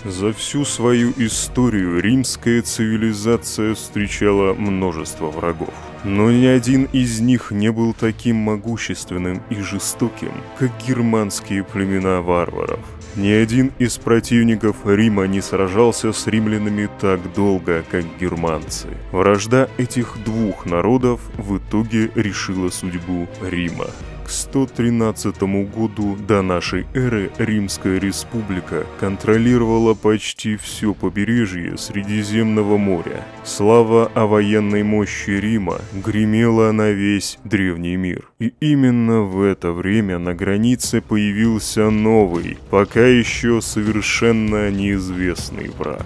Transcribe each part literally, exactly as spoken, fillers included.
За всю свою историю римская цивилизация встречала множество врагов. Но ни один из них не был таким могущественным и жестоким, как германские племена варваров. Ни один из противников Рима не сражался с римлянами так долго, как германцы. Вражда этих двух народов в итоге решила судьбу Рима. К сто тринадцатому году до нашей эры Римская республика контролировала почти все побережье Средиземного моря. Слава о военной мощи Рима гремела на весь древний мир. И именно в это время на границе появился новый, пока еще совершенно неизвестный враг.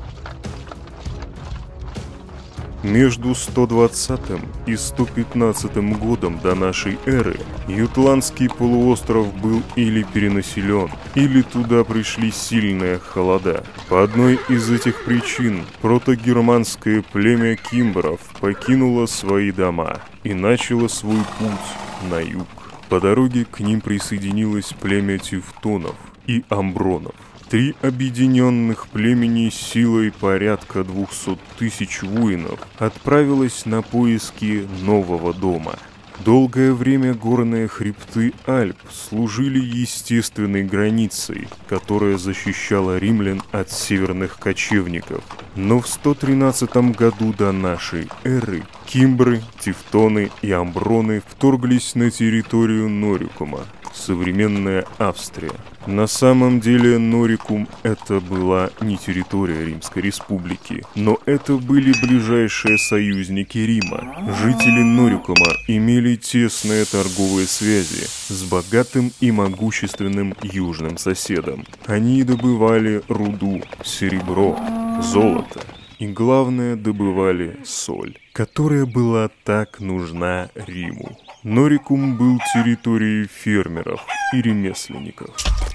Между сто двадцатым и сто пятнадцатым годом до нашей эры Ютландский полуостров был или перенаселен, или туда пришли сильные холода. По одной из этих причин протогерманское племя кимбров покинуло свои дома и начало свой путь на юг. По дороге к ним присоединилось племя тевтонов и амбронов. Три объединенных племени силой порядка двухсот тысяч воинов отправилось на поиски нового дома. Долгое время горные хребты Альп служили естественной границей, которая защищала римлян от северных кочевников. Но в сто тринадцатом году до нашей эры кимбры, тевтоны и амброны вторглись на территорию Норикума, современная Австрия. На самом деле Норикум это была не территория Римской республики, но это были ближайшие союзники Рима. Жители Норикума имели тесные торговые связи с богатым и могущественным южным соседом. Они добывали руду, серебро, золото и, главное, добывали соль, которая была так нужна Риму. Норикум был территорией фермеров и ремесленников.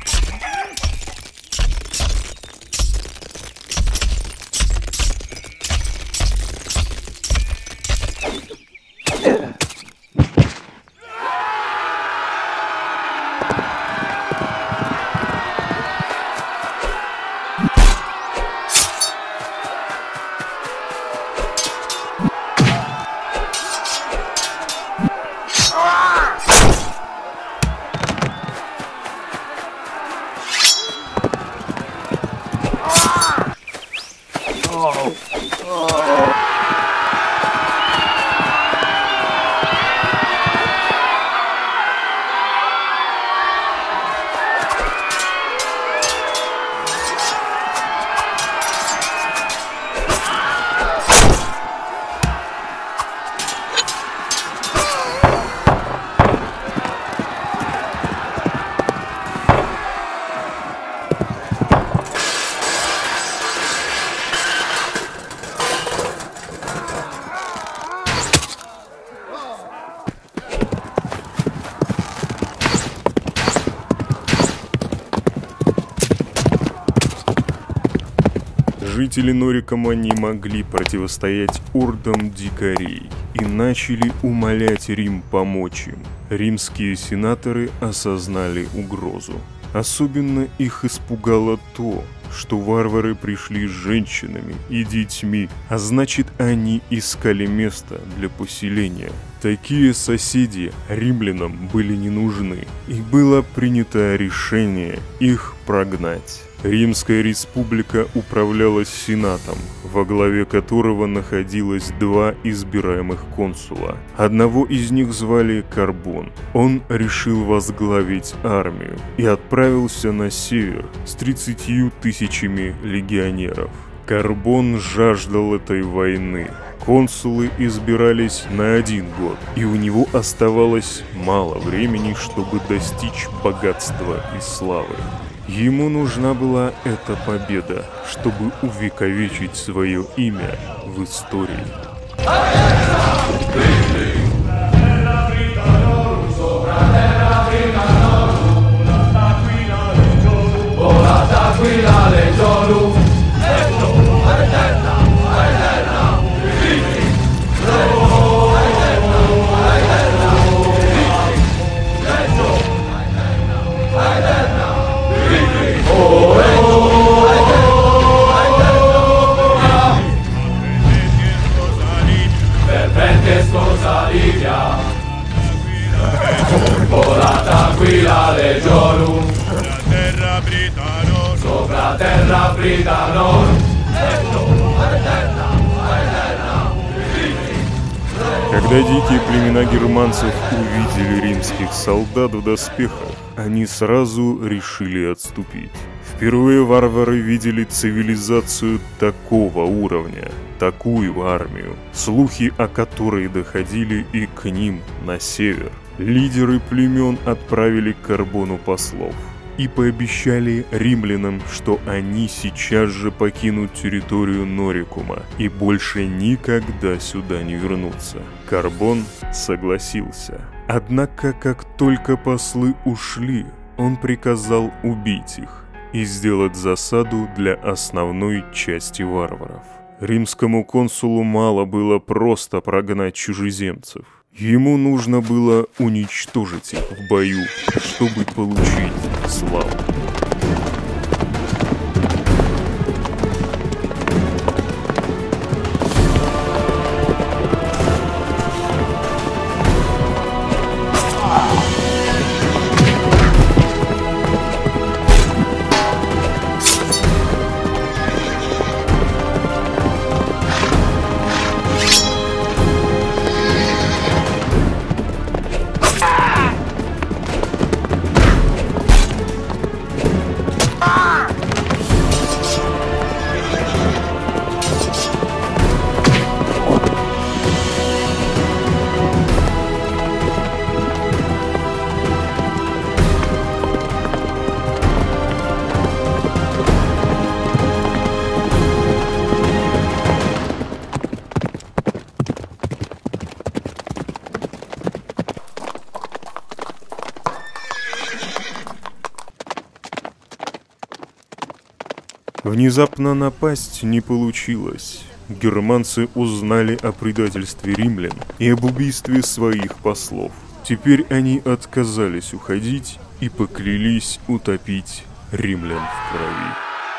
Жители Норикума не могли противостоять ордам дикарей и начали умолять Рим помочь им. Римские сенаторы осознали угрозу. Особенно их испугало то, что варвары пришли с женщинами и детьми, а значит, они искали место для поселения. Такие соседи римлянам были не нужны, и было принято решение их прогнать. Римская республика управлялась сенатом, во главе которого находилось два избираемых консула. Одного из них звали Карбон. Он решил возглавить армию и отправился на север с тридцатью тысячами легионеров. Карбон жаждал этой войны. Консулы избирались на один год, и у него оставалось мало времени, чтобы достичь богатства и славы. Ему нужна была эта победа, чтобы увековечить свое имя в истории. Oh, Когда дикие племена германцев увидели римских солдат в доспехах, они сразу решили отступить. Впервые варвары видели цивилизацию такого уровня, такую армию, слухи о которой доходили и к ним на север. Лидеры племен отправили к Карбону послов и пообещали римлянам, что они сейчас же покинут территорию Норикума и больше никогда сюда не вернутся. Карбон согласился. Однако, как только послы ушли, он приказал убить их и сделать засаду для основной части варваров. Римскому консулу мало было просто прогнать чужеземцев. Ему нужно было уничтожить их в бою, чтобы получить славу. Внезапно напасть не получилось. Германцы узнали о предательстве римлян и об убийстве своих послов. Теперь они отказались уходить и поклялись утопить римлян в крови.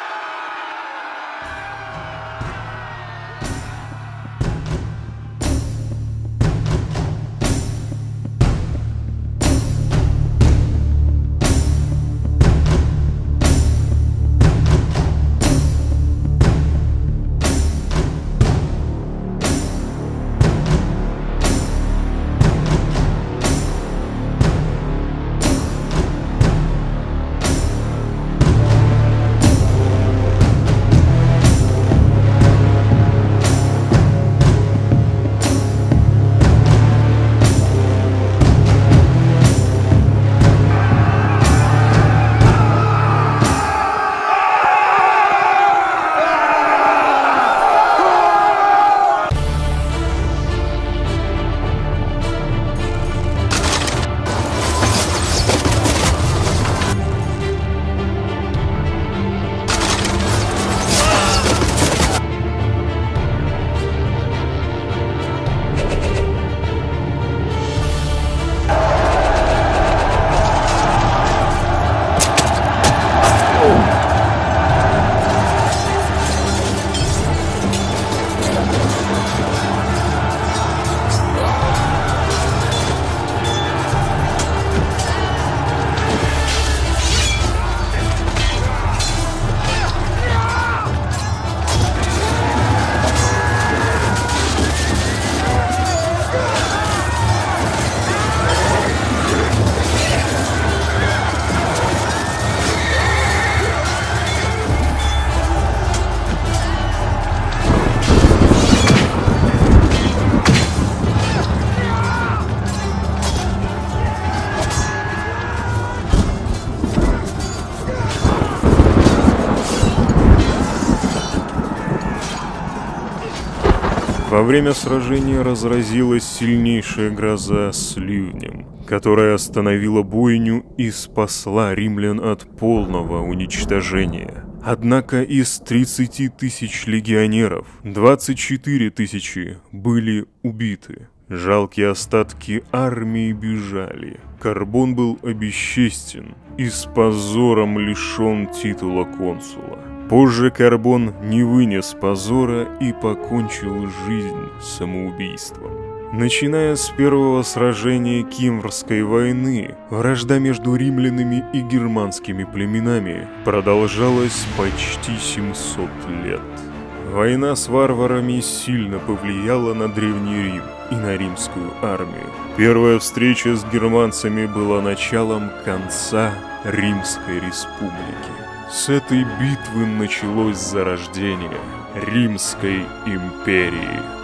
Во время сражения разразилась сильнейшая гроза с ливнем, которая остановила бойню и спасла римлян от полного уничтожения. Однако из тридцати тысяч легионеров двадцать четыре тысячи были убиты. Жалкие остатки армии бежали. Карбон был обесчестен и с позором лишен титула консула. Позже Карбон не вынес позора и покончил жизнь самоубийством. Начиная с первого сражения Кимврской войны, вражда между римлянами и германскими племенами продолжалась почти семьсот лет. Война с варварами сильно повлияла на Древний Рим и на римскую армию. Первая встреча с германцами была началом конца Римской республики. С этой битвы началось зарождение Римской империи.